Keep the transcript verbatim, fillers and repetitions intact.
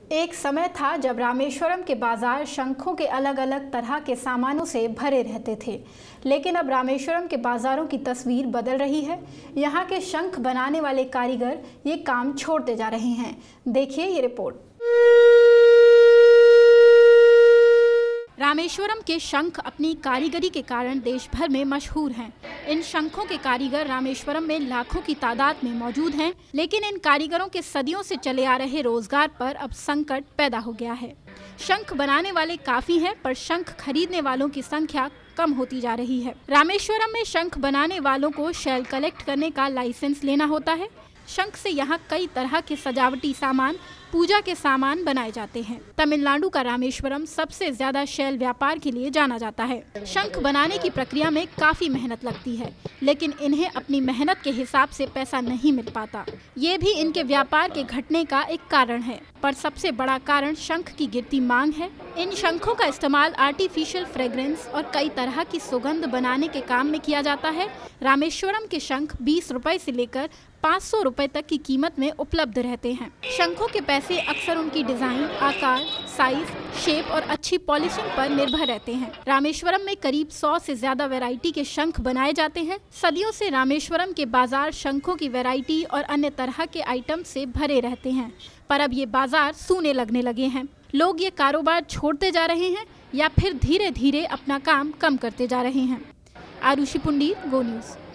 एक समय था जब रामेश्वरम के बाजार शंखों के अलग अलग तरह के सामानों से भरे रहते थे, लेकिन अब रामेश्वरम के बाजारों की तस्वीर बदल रही है। यहाँ के शंख बनाने वाले कारीगर ये काम छोड़ते जा रहे हैं। देखिए ये रिपोर्ट। रामेश्वरम के शंख अपनी कारीगरी के कारण देश भर में मशहूर हैं। इन शंखों के कारीगर रामेश्वरम में लाखों की तादाद में मौजूद हैं, लेकिन इन कारीगरों के सदियों से चले आ रहे रोजगार पर अब संकट पैदा हो गया है। शंख बनाने वाले काफी हैं, पर शंख खरीदने वालों की संख्या कम होती जा रही है। रामेश्वरम में शंख बनाने वालों को शेल कलेक्ट करने का लाइसेंस लेना होता है। शंख से यहाँ कई तरह के सजावटी सामान, पूजा के सामान बनाए जाते हैं। तमिलनाडु का रामेश्वरम सबसे ज्यादा शेल व्यापार के लिए जाना जाता है। शंख बनाने की प्रक्रिया में काफी मेहनत लगती है, लेकिन इन्हें अपनी मेहनत के हिसाब से पैसा नहीं मिल पाता। ये भी इनके व्यापार के घटने का एक कारण है, पर सबसे बड़ा कारण शंख की गिरती मांग है। इन शंखों का इस्तेमाल आर्टिफिशियल फ्रेग्रेंस और कई तरह की सुगंध बनाने के काम में किया जाता है। रामेश्वरम के शंख बीस रुपए से लेकर पाँच सौ रुपए तक की कीमत में उपलब्ध रहते हैं। शंखों के पैसे अक्सर उनकी डिजाइन, आकार, साइज, शेप और अच्छी पॉलिशिंग पर निर्भर रहते हैं। रामेश्वरम में करीब सौ से ज्यादा वैरायटी के शंख बनाए जाते हैं। सदियों से रामेश्वरम के बाजार शंखों की वैरायटी और अन्य तरह के आइटम से भरे रहते हैं, पर अब ये बाजार सूने लगने लगे हैं। लोग ये कारोबार छोड़ते जा रहे हैं या फिर धीरे धीरे अपना काम कम करते जा रहे हैं। Arushi Pundir, go news.